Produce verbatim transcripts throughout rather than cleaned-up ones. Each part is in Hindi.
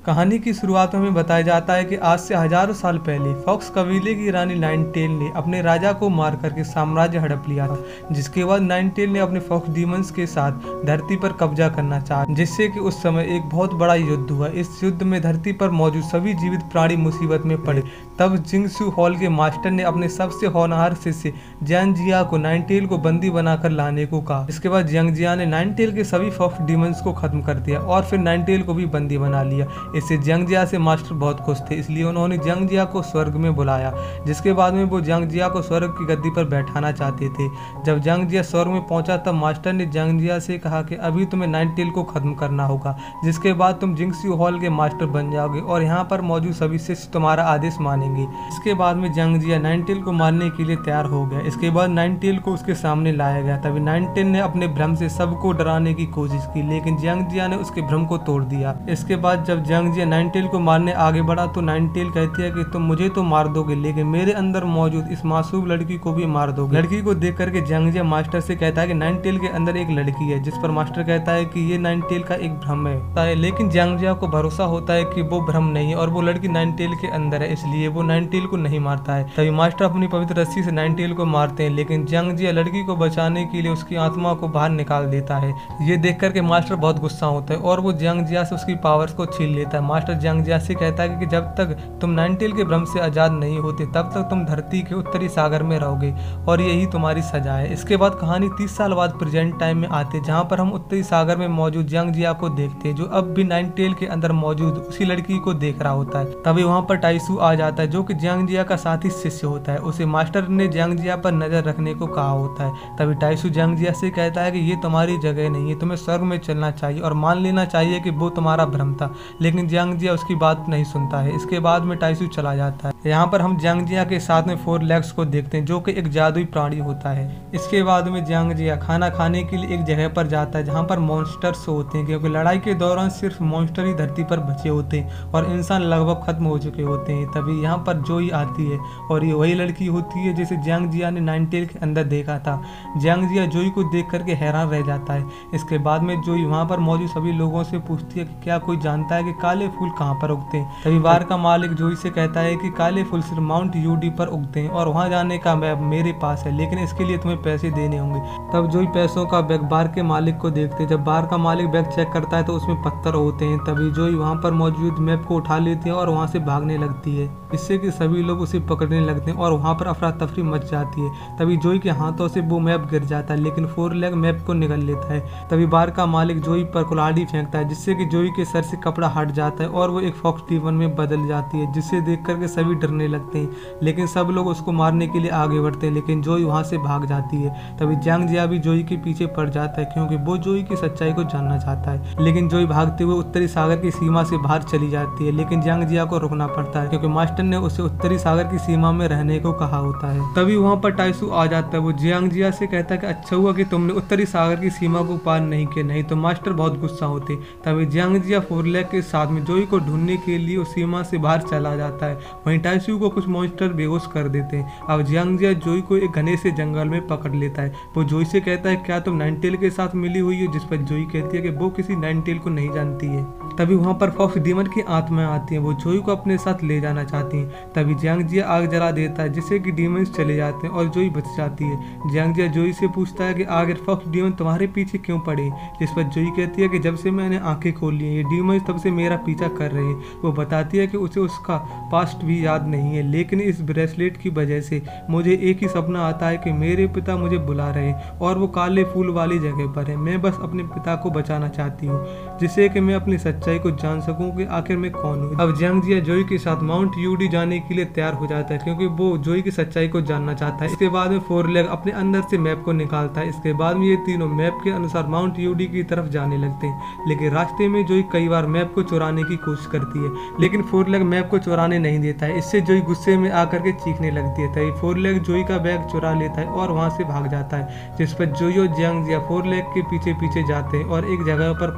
कहानी की शुरुआत में हमें बताया जाता है कि आज से हजारों साल पहले फॉक्स कबीले की रानी नाइनटेल ने अपने राजा को मार करके साम्राज्य हड़प लिया था, जिसके बाद नाइनटेल ने अपने फॉक्स डीमंस के साथ धरती पर कब्जा करना चाहा, जिससे कि उस समय एक बहुत बड़ा युद्ध हुआ। इस युद्ध में धरती पर मौजूद सभी जीवित प्राणी मुसीबत में पड़े। तब जिंगसू हॉल के मास्टर ने अपने सबसे होनहार शिष्य जियांगजिया को नाइनटेल को बंदी बनाकर लाने को कहा। इसके बाद जियांगजिया ने नाइनटेल के सभी फॉक्स डीमंस को खत्म कर दिया और फिर नाइनटेल को भी बंदी बना लिया। इससे जियांगजिया से मास्टर बहुत खुश थे, इसलिए उन्होंने जियांगजिया को स्वर्ग में बुलाया, जिसके बाद में वो जियांगजिया को स्वर्ग की गद्दी पर बैठाना चाहते थे। जब जियांगजिया स्वर्ग में पहुंचा तब मास्टर ने जियांगजिया से कहा कि अभी तुम्हें नाइनटेल को खत्म करना होगा, जिसके बाद तुम जिंगसू हॉल के मास्टर बन जाओगे और यहाँ पर मौजूद सभी शिष्य तुम्हारा आदेश मानेंगे। इसके बाद में जियांगजिया नाइनटेल को मारने के लिए तैयार हो गया। इसके बाद नाइनटेल को उसके सामने लाया गया। तभी नाइनटेल ने अपने भ्रम से सबको डराने की कोशिश की, लेकिन जियांगजिया ने उसके भ्रम को तोड़ दिया। इसके बाद जब जियांगजिया नाइनटेल को मारने आगे बढ़ा तो नाइनटेल कहती है कि तुम मुझे तो मार दोगे, लेकिन मेरे अंदर मौजूद इस मासूम लड़की को भी मार दोगे। लड़की को देख करके जियांगजिया मास्टर से कहता है कि नाइनटेल के अंदर एक लड़की है, जिस पर मास्टर कहता है कि ये नाइनटेल का एक भ्रम है, लेकिन जियांगजिया को भरोसा होता है कि वो भ्रम नहीं है और वो लड़की नाइनटेल के अंदर है, इसलिए वो नाइनटेल को नहीं मारता है। तभी मास्टर अपनी पवित्र रस्सी से नाइनटेल को मारते हैं, लेकिन जियांगजिया लड़की को बचाने के लिए उसकी आत्मा को बाहर निकाल देता है। ये देख करके मास्टर बहुत गुस्सा होता है और वो जियांगजिया से उसकी पावर्स को छीन लेता है। मास्टर जियांगजिया से कहता है कि जब तक तुम नाइनटेल के भ्रम से आजाद नहीं होते तब तक तुम धरती के उत्तरी सागर में रहोगे और यही तुम्हारी सजा है। इसके बाद कहानी तीस साल बाद प्रेजेंट टाइम में आते हैं, जहाँ पर हम उत्तरी सागर में मौजूद जियांगजिया को देखते हैं, जो अब भी नाइनटेल के अंदर मौजूद उसी लड़की को देख रहा होता है। तभी वहाँ पर टाइसू आ जाता है, जो कि जियांगजिया का साथी शिष्य होता है। उसे मास्टर ने जियांगजिया पर नजर रखने को कहा होता है। तभी टाइसू जियांगजिया से कहता है कि ये तुम्हारी जगह नहीं है, तुम्हें स्वर्ग में चलना चाहिए और मान लेना चाहिए कि वो तुम्हारा भ्रम था, लेकिन जियांगजिया उसकी बात नहीं सुनता है। इसके बाद में टाइसू चला जाता है। यहाँ पर हम जियांगजिया के साथ में फोर लेग्स को देखते हैं, जो कि एक जादुई प्राणी होता है। इसके बाद में जियांगजिया खाना खाने के लिए एक जगह पर जाता है, जहाँ पर मॉन्स्टर्स होते हैं, क्योंकि लड़ाई के दौरान सिर्फ मॉन्स्टर ही धरती पर बचे होते हैं और इंसान लगभग खत्म हो चुके होते हैं। तभी यहाँ पर जोई आती है और ये वही लड़की होती है जिसे जियांगजिया ने नाइनटेल के अंदर देखा था। जियांगजिया जोई को देख करके हैरान रह जाता है। इसके बाद में जोई वहाँ पर मौजूद सभी लोगों से पूछती है कि क्या कोई जानता है कि काले फूल कहाँ पर उगते हैं। तभी बार का मालिक जोई से कहता है कि काले फूल सिर्फ माउंट यूडी पर उगते हैं और वहाँ जाने का मैप मेरे पास है, लेकिन इसके लिए तुम्हें पैसे देने होंगे। तब जोई पैसों का बैग बार के मालिक को देखते हैं। जब बार का मालिक बैग चेक करता है तो उसमें पत्थर होते हैं। तभी जोई वहाँ पर मौजूद मैप को उठा लेती है और वहाँ से भागने लगती है, जिससे कि सभी लोग उसे पकड़ने लगते हैं और वहाँ पर अफरा तफरी मच जाती है। तभी जोई के हाथों से वो मैप गिर जाता है, लेकिन फोर लेग मैप को निगल लेता है। तभी बार का मालिक जोई पर कुल्हाड़ी फेंकता है, जिससे कि जोई के सर से कपड़ा हट जाता है और वो एक फॉक्स डीमन में बदल जाती है, जिसे देख करके सभी डरने लगते हैं। लेकिन सब लोग उसको मारने के लिए आगे बढ़ते हैं, लेकिन जोई वहाँ से भाग जाती है। तभी जियांगजिया भी जोई के पीछे पड़ जाता है, क्योंकि वो जोई की सच्चाई को जानना चाहता है। लेकिन जोई भागते हुए उत्तरी सागर की सीमा से बाहर चली जाती है, लेकिन जियांगजिया को रुकना पड़ता है, क्योंकि मास्टर ने उसे उत्तरी सागर की सीमा में रहने को कहा होता है। तभी वहाँ पर टाइसू आ जाता है। वो जियांगजिया से कहता है कि अच्छा हुआ कि तुमने उत्तरी सागर की सीमा को पार नहीं किया, नहीं तो मास्टर बहुत गुस्सा होते। तभी जियांगजिया फोरलेग के साथ में जोई को ढूंढने के लिए उस सीमा से बाहर चला जाता है। वहीं टाइसू को कुछ मॉन्स्टर बेहोश कर देते हैं। अब जियांगजिया जोई को एक घने से जंगल में पकड़ लेता है। वो जोई से कहता है क्या तुम नाइनटेल के साथ मिली हुई हो, जिस पर जोई कहती है कि वो किसी नाइनटेल को नहीं जानती है। तभी वहाँ पर फॉक्स डीमन की आत्माएं आती हैं, वो जोई को अपने साथ ले जाना चाहती हैं। तभी जियांगजिया आग जला देता है, जिससे कि डीमंस चले जाते हैं और जोई बच जाती है। जियांगजिया जोई से पूछता है कि आखिर फॉक्स डीमन तुम्हारे पीछे क्यों पड़े, जिस पर जोई कहती है कि जब से मैंने आंखें खोली हैं ये डीमंस तब से मेरा पीछा कर रहे हैं। वो बताती है कि उसे उसका पास्ट भी याद नहीं है, लेकिन इस ब्रेसलेट की वजह से मुझे एक ही सपना आता है कि मेरे पिता मुझे बुला रहे हैं और वो काले फूल वाली जगह पर है। मैं बस अपने पिता को बचाना चाहती हूँ, जिससे कि मैं अपनी सच्चाई को जान सकूं कि आखिर मैं कौन हूँ। अब जियांगजिया जोई के साथ माउंट यूडी जाने के लिए तैयार हो जाता है, क्योंकि वो जोई की सच्चाई को जानना चाहता है। इसके बाद में फोर लेग अपने अंदर से मैप को निकालता है। इसके बाद में ये तीनों मैप के अनुसार माउंट यूडी की तरफ जाने लगते हैं, लेकिन रास्ते में जोई कई बार मैप को चुराने की कोशिश करती है, लेकिन फोर लेग मैप को चुराने नहीं देता है। इससे जोई गुस्से में आकर के चीखने लगती है। तभी फोर लेग जोई का बैग चुरा लेता है और वहां से भाग जाता है, जिस पर जोई और जियांगजिया फोर लेग के पीछे पीछे जाते हैं और एक जगह पर पहुंच जाते हैं।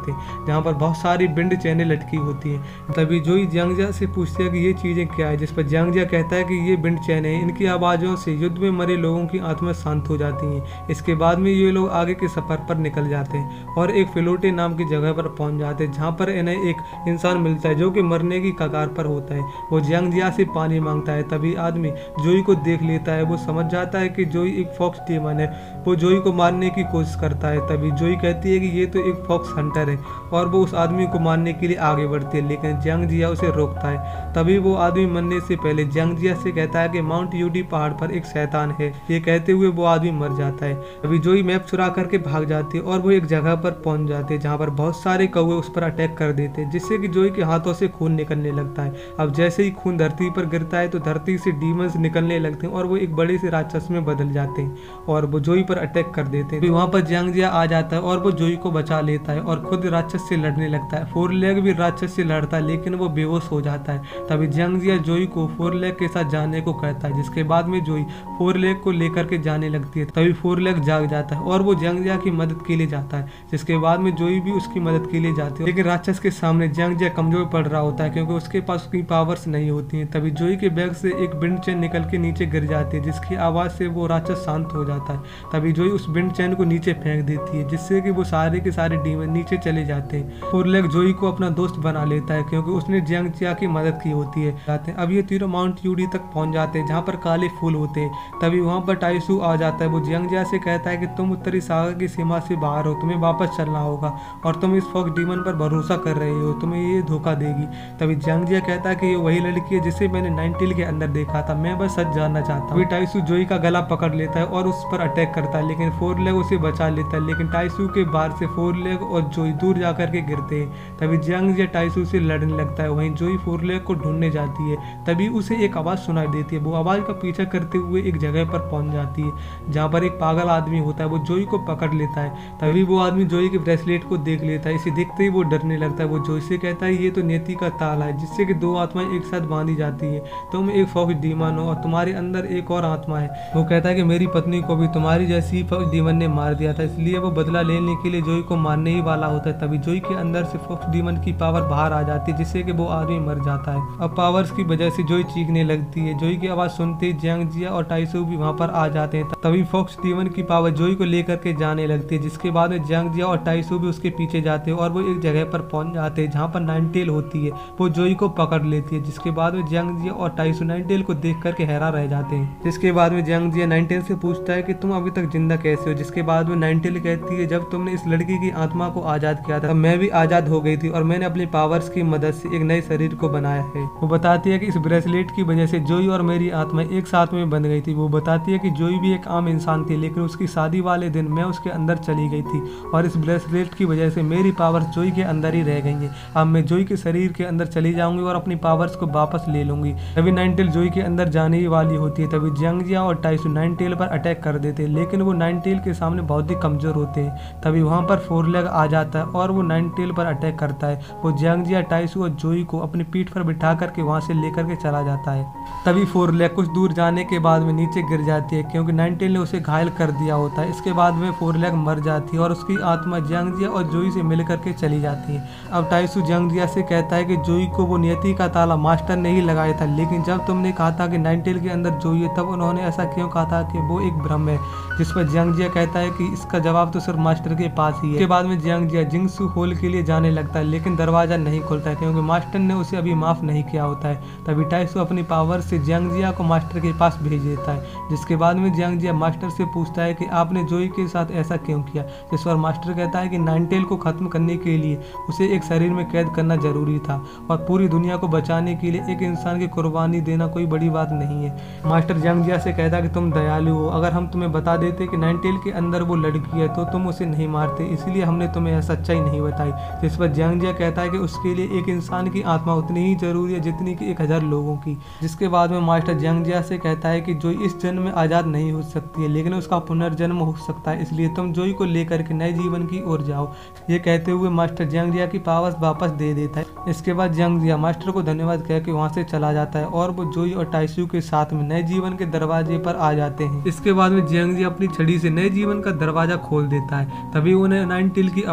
जाते हैं जहाँ पर बहुत सारी विंड चैनें लटकी होती हैं। तभी जोई जियांगजिया से पूछते हैं कि ये चीज़ें क्या है, जिस पर जियांगजिया कहता है कि ये विंड चैनें हैं, इनकी आवाज़ों से युद्ध में मरे लोगों की आत्मा शांत हो जाती हैं। इसके बाद में ये लोग आगे के सफ़र पर निकल जाते हैं और एक फिलोटे नाम की जगह पर पहुंच जाते हैं जहाँ पर इन्हें एक इंसान मिलता है जो कि मरने की कगार पर होता है। वो जियांगजिया से पानी मांगता है। तभी आदमी जोई को देख लेता है। वो समझ जाता है कि जोई एक फॉक्स डीमन है। वो जोई को मारने की कोशिश करता है। तभी जोई कहती है कि ये तो एक फॉक्स हंटर है और वो उस आदमी को मारने के लिए आगे बढ़ती है, लेकिन जियांगजिया उसे रोकता है। तभी वो आदमी मरने से पहले जियांगजिया से कहता है कि माउंट यूडी पहाड़ पर एक शैतान है। ये कहते हुए वो आदमी मर जाता है। तभी जोई मैप चुरा करके भाग जाती है और वो एक जगह पर पहुंच जाते हैं जहाँ पर बहुत सारे कौवे उस पर अटैक कर देते हैं, जिससे कि जोई के हाथों से खून निकलने लगता है। अब जैसे ही खून धरती पर गिरता है तो धरती से डीमंस निकलने लगते हैं और वो एक बड़े से राक्षस में बदल जाते हैं और वो जोई पर अटैक कर देते हैं। वहाँ पर जियांगजिया आ जाता है और वो जोई को बचा लेता है और खुद राक्षस से लड़ने लगता है। फोर लेग भी राक्षस से लड़ता है लेकिन वो बेहोश हो जाता है। तभी जियांगजिया जोई को फोर लेग के साथ जाने को कहता है, जिसके बाद में जोई फोर लेग को लेकर के जाने लगती है। तभी फोर लेग जाग जाता है और वो जियांगजिया की मदद के लिए जाता है, जिसके बाद में जोई भी उसकी मदद के लिए जाती है। लेकिन राक्षस के सामने जियांगजिया कमजोर पड़ रहा होता है क्योंकि उसके पास उसकी पावर्स नहीं होती हैं। तभी जोई के बैग से एक विंड चैन निकल के नीचे गिर जाती है, जिसकी आवाज से वो राक्षस शांत हो जाता है। तभी जोई उस विंड चैन को नीचे फेंक देती है, जिससे कि वो सारे के सारे डीमन नीचे चले जाते हैं। फोर लेग जोई को अपना दोस्त बना लेता है क्योंकि उसने जियांगजिया की मदद की होती है। जाते हैं अब ये तीनों माउंट यूडी तक पहुंच जाते हैं जहाँ पर काले फूल होते हैं। तभी वहाँ पर टाइसू आ जाता है। वो जियांगजिया से कहता है कि तुम उत्तरी सागर की सीमा से बाहर हो, तुम्हें वापस चलना होगा और तुम इस फॉक्स डीमन पर भरोसा कर रहे हो, तुम्हें ये धोखा देगी। तभी जियांगजिया कहता है कि ये वही लड़की है जिसे मैंने नाइन टेल के अंदर देखा था, मैं बस सच जानना चाहता हूँ। टाइसू जोई का गला पकड़ लेता है और उस पर अटैक करता है, लेकिन फोर लेग उसे बचा लेता है। लेकिन टाइसू के बाहर से फोर लेग और जोई दूर जाकर के गिरते हैं। तभी जियांगजिया टाइसू से लड़ने लगता है। वहीं जोई फोर लेग को ढूंढने जाती है। तभी उसे एक आवाज सुनाई देती है। वो आवाज का पीछा करते हुए एक जगह पर पहुंच जाती है जहाँ पर एक पागल आदमी होता है। वो जोई को पकड़ लेता है। तभी वो आदमी जोई के ब्रेसलेट को देख लेता है। इसे देखते ही वो डरने लगता है। वो जोई से कहता है ये तो नियति का ताला है जिससे कि दो आत्माएं एक साथ बांधी जाती है। तुम एक फॉक्स डीमन हो और तुम्हारे अंदर एक और आत्मा है। वो कहता है कि मेरी पत्नी को भी तुम्हारी जैसी फॉक्स डीमन ने मार दिया था, इसलिए वो बदला लेने के लिए जोई को मारने ही वाला होता है। तभी जोई के अंदर से फॉक्स डीमन की पावर बाहर आ जाती है, जिससे कि वो आदमी मर जाता है। अब पावर्स की वजह से जोई चीखने लगती है। जोई की आवाज सुनते ही जियांगजिया और टाइसू भी वहाँ पर आ जाते हैं। तभी फॉक्स डीमन की पावर जोई को लेकर के जाने लगती है, जिसके बाद में जियांगजिया और टाइसू भी उसके पीछे जाते हैं और वो एक जगह पर पहुंच जाते हैं जहाँ पर नाइन टेल होती है। वो जोई को पकड़ लेती है, जिसके बाद में जियांगजिया और टाइसू नाइन टेल को देख करके हैरान रह जाते हैं। जिसके बाद में जियांगजिया नाइन टेल से पूछता है कि तुम अभी तक जिंदा कैसे हो। जिसके बाद में नाइन टेल कहती है जब तुमने इस लड़की की आत्मा को आजाद किया था मैं भी आजाद हो गई थी और मैंने अपनी पावर्स की मदद से एक नए शरीर को बनाया है। वो बताती है कि इस ब्रेसलेट की वजह से जोई और मेरी आत्मा एक साथ में बन गई थी। वो बताती है कि जोई भी एक आम इंसान थी, लेकिन उसकी शादी वाले दिन मैं उसके अंदर चली गई थी और इस ब्रेसलेट की वजह से मेरी पावर्स जोई के अंदर ही रह गई हैं। अब मैं जोई के शरीर के अंदर चली जाऊंगी और अपनी पावर्स को वापस ले लूंगी। तभी नाइन टेल जोई के अंदर जाने ही वाली होती है। तभी जियांगजिया और टाइसू नाइन टेल पर अटैक कर देते हैं, लेकिन वो नाइन टेल के सामने बहुत ही कमजोर होते हैं। तभी वहाँ पर फोर लेग आ जाता है और वो नाइन टेल पर अटैक करता है। वो जियांगजिया, टाइसू और जोई को अपनी पीठ पर बिठा करके वहाँ से लेकर के चला जाता है। तभी फोर लेग कुछ दूर जाने के बाद में नीचे गिर जाती है क्योंकि नाइन टेल ने उसे घायल कर दिया होता है। इसके बाद में फोर लेग मर जाती है और उसकी आत्मा जियांगजिया और जोई से मिल करके चली जाती है। अब टाइसू जियांगजिया से कहता है कि जोई को वो नियति का ताला मास्टर ने ही लगाया था, लेकिन जब तुमने कहा था कि नाइन टेल के अंदर जोई है तब उन्होंने ऐसा क्यों कहा था कि वो एक भ्रम है। जिस पर जियांगजिया कहता है कि इसका जवाब तो सिर्फ मास्टर के पास ही है। इसके बाद में जियांगजिया जिंगसू होल के लिए जाने लगता है, लेकिन दरवाजा नहीं खुलता है क्योंकि मास्टर ने उसे अभी माफ नहीं किया होता है। तभी टाइसू अपनी पावर से जियांगजिया को मास्टर के पास भेज देता है। जिसके बाद में जियांगजिया मास्टर से पूछता है कि आपने जोई के साथ ऐसा क्यों किया। जिस पर मास्टर कहता है कि नाइन टेल को खत्म करने के लिए उसे एक शरीर में कैद करना जरूरी था और पूरी दुनिया को बचाने के लिए एक इंसान की कुर्बानी देना कोई बड़ी बात नहीं है। मास्टर जियांगजिया से कहता है कि तुम दयालु हो, अगर हम तुम्हें बता देते कि नाइन टेल के अंदर वो लड़की है तो तुम उसे नहीं मारते, इसलिए हमने तुम्हें यह सच्चाई नहीं बताई। जिस पर जियांगजिया कहता है कि उसके लिए एक इंसान की आत्मा उतनी ही जरूरी है जितनी कि एक हजार लोगों की। जिसके बाद में मास्टर जियांगजिया से कहता है कि जोई इस जन्म में आजाद नहीं हो सकती है, लेकिन उसका पुनर्जन्म हो सकता है, इसलिए तुम जोई को लेकर के नए जीवन की ओर जाओ। ये कहते हुए मास्टर जियांगजिया की पावर्स वापस दे देता है। इसके बाद जियांगजिया मास्टर को धन्यवाद कह के वहाँ से चला जाता है और वो जोई और टाइसू के साथ में नए जीवन के दरवाजे पर आ जाते हैं। इसके बाद में जियांगजिया अपनी छड़ी से नए जीवन का दरवाजा खोल देता है। तभी उन्हें नाइन टेल की आवाज सुनाई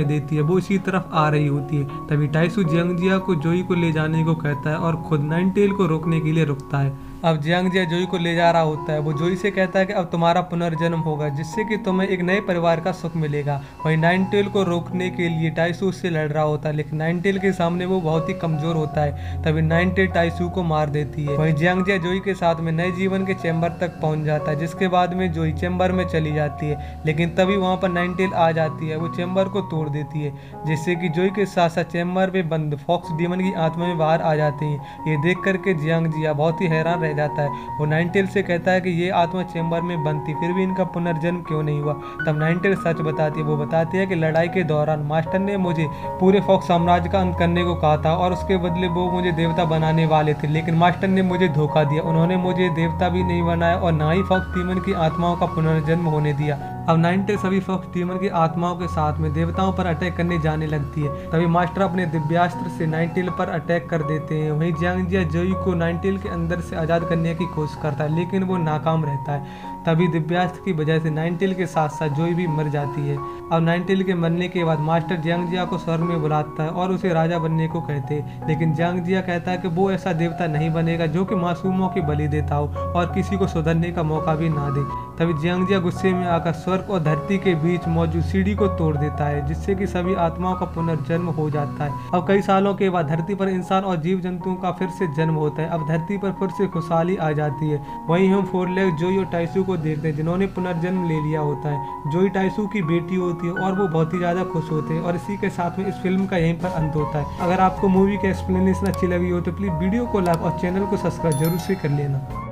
सुनाई देती है। वो इसी तरफ आ रही होती है। तभी टाइसू जियांगजिया को जोई को ले जाने को कहता है और खुद नाइनटेल को रोकने के लिए रुकता है। अब जियांगजिया जोई को ले जा रहा होता है। वो जोई से कहता है कि अब तुम्हारा पुनर्जन्म होगा जिससे कि तुम्हें एक नए परिवार का सुख मिलेगा। वहीं नाइनटेल को रोकने के लिए टाइसू उससे लड़ रहा होता है, लेकिन नाइनटेल के सामने वो बहुत ही कमजोर होता है। तभी नाइनटेल टाइसू को मार देती है। वहीं जियांगजिया जोई के साथ में नए जीवन के चैम्बर तक पहुंच जाता है, जिसके बाद में जोई चैम्बर में चली जाती है। लेकिन तभी वहां पर नाइनटेल आ जाती है। वो चैम्बर को तोड़ देती है, जिससे कि जोई के साथ साथ चैम्बर में बंद फॉक्स डीमन की आत्माएं बाहर आ जाती हैं। ये देख करके जियांगजिया बहुत ही हैरान जाता है। वो नाइनटेल से कहता है कि ये आत्मा चैम्बर में बंद थी, फिर भी इनका पुनर्जन्म क्यों नहीं हुआ। तब नाइनटेल सच बताती है। वो बताती है कि लड़ाई के दौरान मास्टर ने मुझे पूरे फॉक्स साम्राज्य का अंत करने को कहा था और उसके बदले वो मुझे देवता बनाने वाले थे, लेकिन मास्टर ने मुझे धोखा दिया। उन्होंने मुझे देवता भी नहीं बनाया और ना ही फॉक्स डीमन की आत्माओं का पुनर्जन्म होने दिया। अब नाइनटेल सभी फॉक्स डीमन की आत्माओं के साथ में देवताओं पर अटैक करने जाने लगती है। तभी मास्टर अपने दिव्यास्त्र से नाइनटेल पर अटैक कर देते हैं। वहीं जियांगजिया जोई को नाइनटेल के अंदर से आजाद करने की कोशिश करता है, लेकिन वो नाकाम रहता है। तभी दिव्यास्त्र की वजह से नाइनटेल के साथ साथ जोई भी मर जाती है। अब नाइनटेल के मरने के बाद मास्टर जियांगजिया को स्वर्ग में बुलाता है और उसे राजा बनने को कहते हैं, लेकिन जियांगजिया कहता है कि वो ऐसा देवता नहीं बनेगा जो कि मासूमों की बलि देता हो और किसी को सुधरने का मौका भी ना दे। तभी जियांगजिया गुस्से में आकर स्वर्ग और धरती के बीच मौजूद सीढ़ी को तोड़ देता है, जिससे कि सभी आत्माओं का पुनर्जन्म हो जाता है। अब कई सालों के बाद धरती पर इंसान और जीव जंतुओं का फिर से जन्म होता है। अब धरती पर फिर से खुशहाली आ जाती है। वहीं हम फोरलेग जोई और टाइसू को देखते हैं, जिन्होंने पुनर्जन्म ले लिया होता है। जोई टाइसू की बेटी होती है और वो बहुत ही ज्यादा खुश होते हैं। और इसी के साथ में इस फिल्म का यहीं पर अंत होता है। अगर आपको मूवी की एक्सप्लेनेशन अच्छी लगी हो तो प्लीज वीडियो को लाइक और चैनल को सब्सक्राइब जरूर से कर लेना।